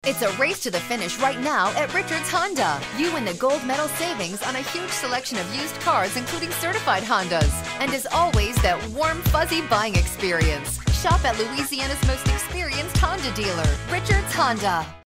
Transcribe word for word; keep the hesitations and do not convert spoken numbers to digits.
It's a race to the finish right now at Richards Honda. You win the gold medal savings on a huge selection of used cars, including certified Hondas. And as always, that warm, fuzzy buying experience. Shop at Louisiana's most experienced Honda dealer, Richards Honda.